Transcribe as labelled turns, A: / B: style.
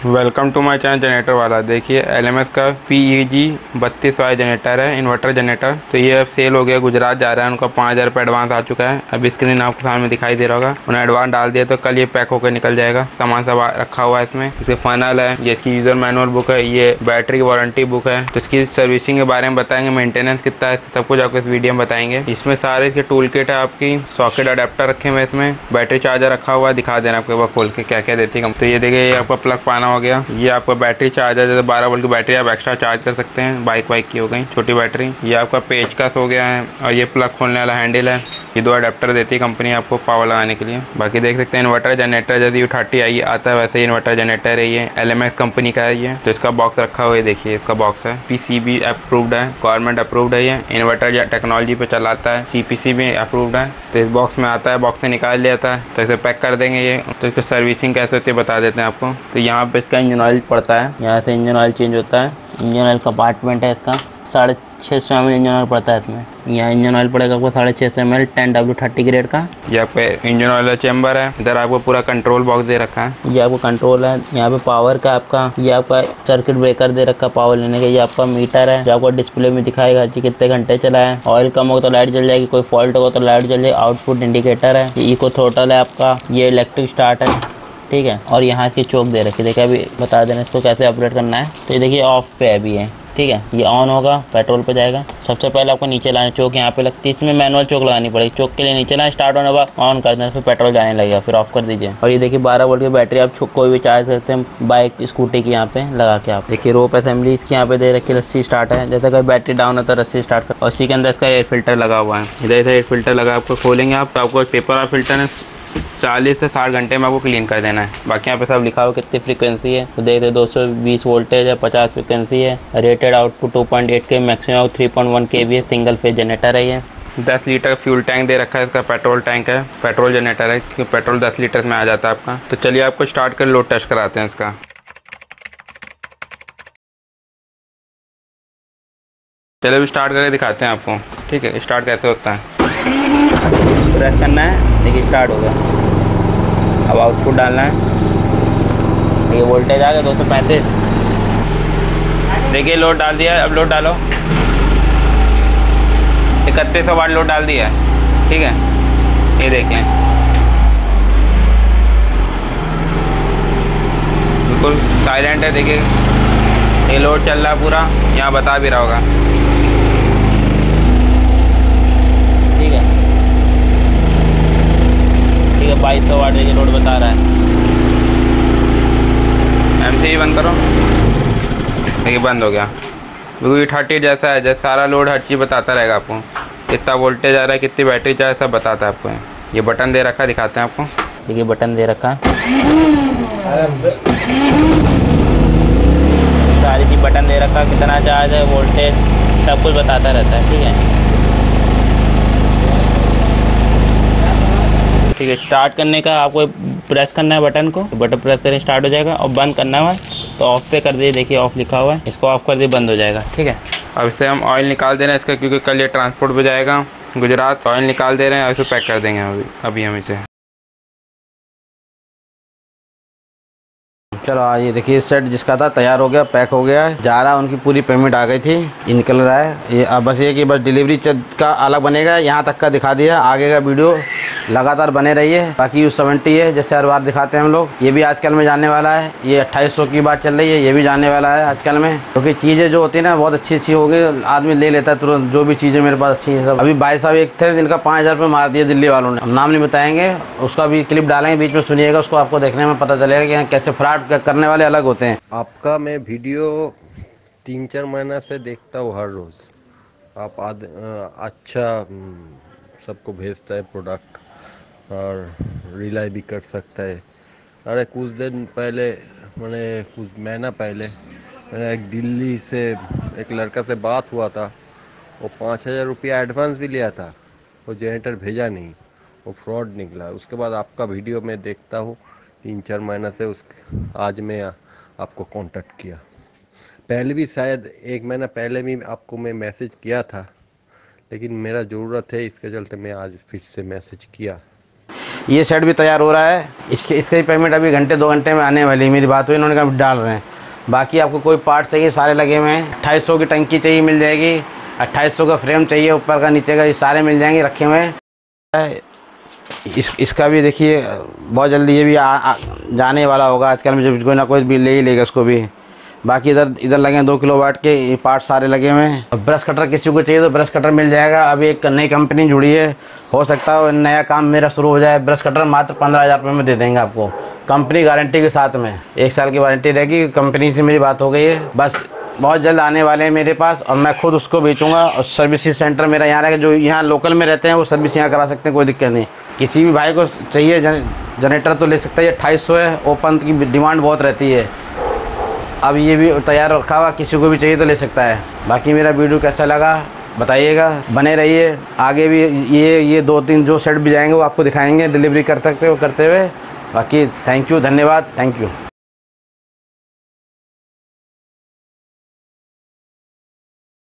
A: Welcome to my channel generator वाला। देखिए LMS का PEG 32 वाई जनरेटर है, इन्वर्टर जनरेटर। तो ये अब सेल हो गया, गुजरात जा रहा है। उनका 5000 रुपये एडवांस आ चुका है। अब स्क्रीन आपको सामने दिखाई दे रहा होगा। उन्हें एडवांस डाल दिया तो कल ये पैक होकर निकल जाएगा। सामान सब रखा हुआ है इसमें। इसके फनल है, ये इसकी यूज़र मैनुअल बुक है, ये बैटरी की वारंटी बुक है। तो इसकी सर्विसिंग के बारे में बताएंगे, मेंटेनेंस कितना है, सब कुछ आपको इस वीडियो में बताएंगे। इसमें सारे इसके टूल किट है, आपकी सॉकेट अडेप्टर रखे हुए इसमें, बैटरी चार्जर रखा हुआ है। दिखा देना आपको एक बार खोल के क्या क्या देती है। तो ये देखिए, ये आपका प्लग पाना हो गया। ये आपका बैटरी चार्जर, जैसे 12 वोल्ट की बैटरी आप एक्स्ट्रा चार्ज कर सकते हैं। बाइक वाइक की हो गई छोटी बैटरी। ये आपका पेचकस हो गया है, और ये प्लग खोलने वाला हैंडल है। ये 2 अडेप्टर देती है कंपनी आपको पावर लगाने के लिए। बाकी देख सकते हैं इन्वर्टर जनरेटर जैसे U30 आई आता है वैसे ही इन्वर्टर जनरेटर है। ये LMS कंपनी का है ये। तो इसका बॉक्स रखा हुआ है, देखिए इसका बॉक्स है। PCB अप्रूव्ड है, गवर्नमेंट अप्रूव्ड है। ये इन्वर्टर टेक्नोलॉजी पे चलाता है। CPC भी अप्रूव्ड है। तो इस बॉक्स में आता है, बॉक्स से निकाल लिया था। तो इसे पैक कर देंगे ये। तो इसकी सर्विसिंग कैसे होती है बता देते हैं आपको। तो यहाँ पे इसका इंजन ऑयल पड़ता है, यहाँ से इंजन ऑयल चेंज होता है। इंजन ऑयल कंपार्टमेंट है इसका, 650 ml इंजन ऑयल पड़ता है इसमें। यहाँ इंजन ऑयल पड़ेगा आपको 650 ml 10W30 ग्रेड का। ये आपका इंजन ऑयल चैम्बर है। इधर आपको पूरा कंट्रोल बॉक्स दे रखा है। ये आपको कंट्रोल है। यहाँ पे पावर का आपका, ये आपका सर्किट ब्रेकर दे रखा है पावर लेने का। ये आपका मीटर है जो आपको डिस्प्ले में दिखाएगा कि कितने घंटे चला है। ऑयल कम होगा तो लाइट जल जाएगी, कोई फॉल्ट होगा तो लाइट जल जाएगी। आउटपुट इंडिकेटर है। ये इको थ्रोटल है आपका, ये इलेक्ट्रिक स्टार्ट है, ठीक है। और यहाँ इसकी चोक दे रखी, देखिए अभी बता देना इसको कैसे ऑपरेट करना है। तो ये देखिए ऑफ पे है अभी है, ठीक है। ये ऑन होगा, पेट्रोल पे जाएगा। सबसे पहले आपको नीचे लाना, चोक यहाँ पे लगती है, इसमें मैनुअल चोक लगानी पड़ेगी। चोक के लिए नीचे लाना, स्टार्ट होने के बाद ऑन कर देना, फिर पेट्रोल जाने लगेगा, फिर ऑफ कर दीजिए। और ये देखिए 12 वोल्ट की बैटरी आप कोई भी चार्ज करते हैं बाइक स्कूटी की यहाँ पे लगा के। आप देखिए रोप असेंबली इसकी यहाँ पे दे रखी, रस्सी स्टार्ट है। जैसे कोई बैटरी डाउन है तो रस्सी स्टार्ट कर। और इसी के अंदर इसका एयर फिल्टर लगा हुआ है। इधर इधर एयर फिल्टर लगा, आपको खोलेंगे आप तो आपको पेपर और फिल्टर है 40 से 60 घंटे में आपको क्लीन कर देना है। बाकी यहाँ पे सब लिखा हुआ कितनी फ्रीक्वेंसी है। तो देखते 220 वोल्टेज है, 50 फ्रीक्वेंसी है। Rated output 2.8 K, maximum 3.1 kV है। सिंगल फेज जनरेटर है ये। 10 लीटर फ्यूल टैंक दे रखा है। इसका पेट्रोल टैंक है, पेट्रोल जनरेटर है क्योंकि पेट्रोल 10 लीटर में आ जाता है आपका। तो चलिए आपको स्टार्ट कर लोड टेस्ट कराते हैं इसका। चलिए अभी स्टार्ट करके दिखाते हैं आपको, ठीक है। स्टार्ट कैसे होता है, प्रेस करना है, देखिए स्टार्ट हो गया। अब आउटपुट डालना है, देखिए वोल्टेज आ गया 235। देखिए लोड डाल दिया है। अब लोड डालो, 3100 वाट लोड डाल दिया है, ठीक है। ये देखिए बिल्कुल साइलेंट है। देखिए ये लोड चल रहा है पूरा, यहाँ बता भी रहा होगा, ठीक है। ठीक है 2200 वाट देखिए लोड बता रहा है। MCB बंद करो, देखिए बंद हो गया। बिल्कुल U30 जैसा है, जैसे सारा लोड हर चीज़ बताता रहेगा आपको। कितना वोल्टेज आ रहा है, कितनी बैटरी चार्ज, सब बताता है आपको। ये बटन दे रखा है, दिखाते हैं आपको। देखिए बटन दे रखा है, सारी चीज़ बटन दे रखा है। कितना चार्ज है, वोल्टेज, सब कुछ बताता रहता है, ठीक है। ठीक है, स्टार्ट करने का आपको प्रेस करना है बटन को, बटन प्रेस करें स्टार्ट हो जाएगा। और बंद करना है तो ऑफ पे कर दिए, देखिए ऑफ लिखा हुआ है, इसको ऑफ कर दिए बंद हो जाएगा, ठीक है। अब इसे हम ऑयल निकाल दे रहे हैं इसका, क्योंकि कल ये ट्रांसपोर्ट पे जाएगा गुजरात। ऑयल निकाल दे रहे हैं और इसे पैक कर देंगे अभी हम इसे।
B: चलो ये देखिए सेट जिसका था तैयार हो गया, पैक हो गया है, जा रहा है। उनकी पूरी पेमेंट आ गई थी, ये निकल रहा है। ये अब बस ये कि बस डिलीवरी का अलग बनेगा, यहाँ तक का दिखा दिया। आगे का वीडियो लगातार बने रहिए। बाकी U70 है, जैसे हर बार दिखाते हैं हम लोग, ये भी आजकल में जाने वाला है। ये 2800 की बात चल रही है, ये भी जाने वाला है आजकल में। क्योंकि चीज़ें जो होती है ना बहुत अच्छी अच्छी हो गई, आदमी ले लेता है तुरंत। जो भी चीज़ें मेरे पास अच्छी है सब। अभी भाई साहब एक थे जिनका 5000 रुपये मार दिया दिल्ली वालों ने, हम नाम नहीं बताएंगे, उसका भी क्लिप डालेंगे बीच में, सुनिएगा उसको, आपको देखने में पता चलेगा कि कैसे फ्रॉड करने वाले अलग होते हैं।
C: आपका मैं वीडियो 3-4 महीना से देखता हूँ हर रोज़। आप अच्छा सबको भेजता है प्रोडक्ट और रिलाई भी कर सकता है। अरे कुछ दिन पहले, मैंने कुछ महीना पहले मैंने एक दिल्ली से एक लड़का से बात हुआ था। वो 5000 रुपया एडवांस भी लिया था, वो जनरेटर भेजा नहीं, वो फ्रॉड निकला। उसके बाद आपका वीडियो मैं देखता हूँ 3-4 महीना से। आज मैं आपको कांटेक्ट किया। पहले भी शायद 1 महीना पहले भी आपको मैं मैसेज किया था, लेकिन मेरा ज़रूरत है इसके चलते मैं आज फिर से मैसेज किया।
B: ये सेट भी तैयार हो रहा है। इसकी पेमेंट अभी घंटे 2 घंटे में आने वाली है। मेरी बात हुई, इन्होंने कहा डाल रहे हैं। बाकी आपको कोई पार्ट चाहिए सारे लगे हुए हैं। 2800 की टंकी चाहिए मिल जाएगी, 2800 का फ्रेम चाहिए ऊपर का नीचे का, ये सारे मिल जाएंगे रखे हुए हैं। इसका भी देखिए बहुत जल्दी ये भी जाने वाला होगा। आजकल में जब कोई ना कोई भी ले ही लेगा इसको भी। बाकी इधर लगे हैं 2 किलोवाट के ये पार्ट सारे लगे हुए हैं। ब्रश कटर किसी को चाहिए तो ब्रश कटर मिल जाएगा। अभी एक नई कंपनी जुड़ी है, हो सकता है नया काम मेरा शुरू हो जाए। ब्रश कटर मात्र 15,000 रुपये में दे देंगे आपको, कंपनी गारंटी के साथ में। 1 साल की वारंटी रहेगी। कंपनी से मेरी बात हो गई है, बस बहुत जल्द आने वाले हैं मेरे पास और मैं खुद उसको बेचूंगा। और सर्विसिंग सेंटर मेरा यहाँ रहेगा। जो यहाँ लोकल में रहते हैं वो सर्विस यहाँ करा सकते हैं, कोई दिक्कत नहीं। किसी भी भाई को चाहिए जनरेटर तो ले सकता है। ये 2800 है, ओपन की डिमांड बहुत रहती है। अब ये भी तैयार रखा हुआ, किसी को भी चाहिए तो ले सकता है। बाकी मेरा वीडियो कैसा लगा बताइएगा, बने रहिए। आगे भी ये 2-3 जो सेट भी जाएंगे वो आपको दिखाएंगे डिलीवरी करते हुए। बाकी थैंक यू, धन्यवाद, थैंक यू।